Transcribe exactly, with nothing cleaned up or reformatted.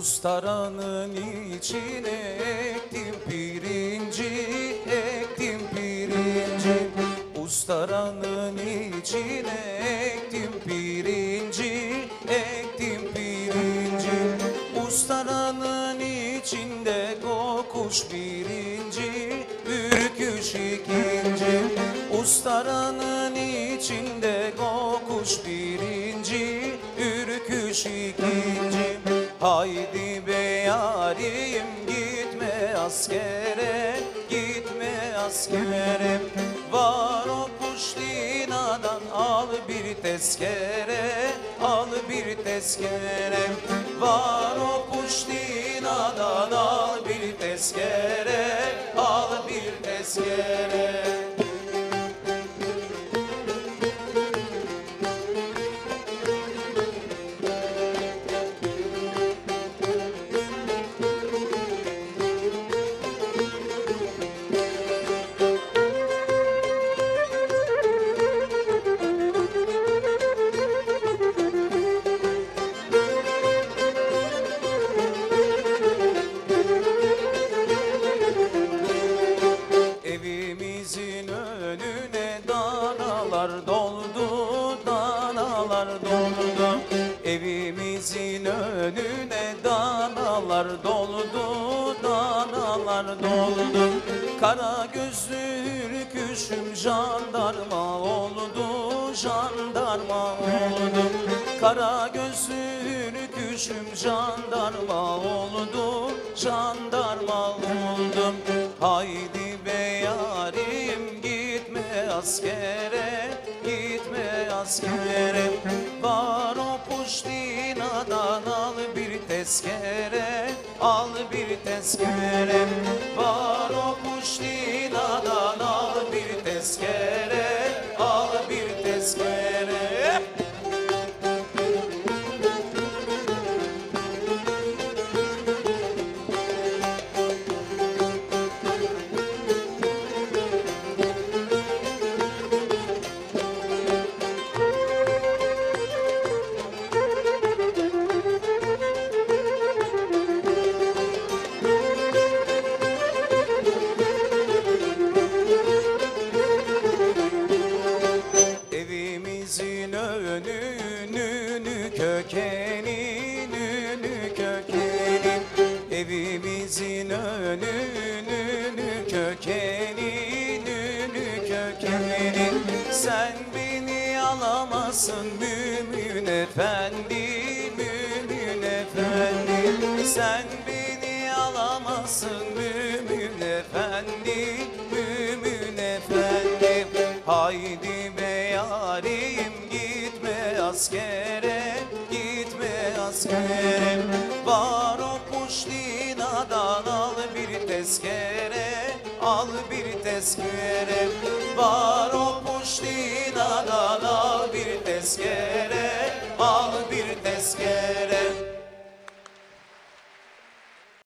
Ustaranın içine ektim pirinci, ektim pirinci. Ustaranın içine ektim pirinci, ektim pirinci. Ustaranın içinde kokuş birinci, ürküş ikinci. Ustaranın içinde kokuş birinci, ürküş ikinci. Haydi be yarim gitme askere, gitme askere. Var o Puştina'dan al bir tezkere, al bir tezkere. Var o Puştina'dan al bir tezkere, al bir tezkere. Evimizin önüne danalar doldu, danalar doldu. Evimizin önüne danalar doldu, danalar doldu. Kara gözlü hürküşüm jandarma oldu, jandarma oldu. Kara gözlü hürküşüm jandarma oldu, jandarma oldu. Haydi be yarim gitme askere, gitme askere. Var o Puştina'dan al bir tezkere, al bir tezkere. Var o Puştina'dan al bir tezkere, al bir tezkere. Evimizin önünü kökenin, önü kökenin. Evimizin önünü kökenin, önü kökenin. Sen beni alamazsın mümin efendi, mümin efendi. Sen beni alamazsın mümin efendi, mümin efendi. Haydi be yarim gitme askere, gitme askere. Var o Puştina'dan al bir tezkere, al bir tezkere. Var o Puştina'dan al bir tezkere, al bir tezkere.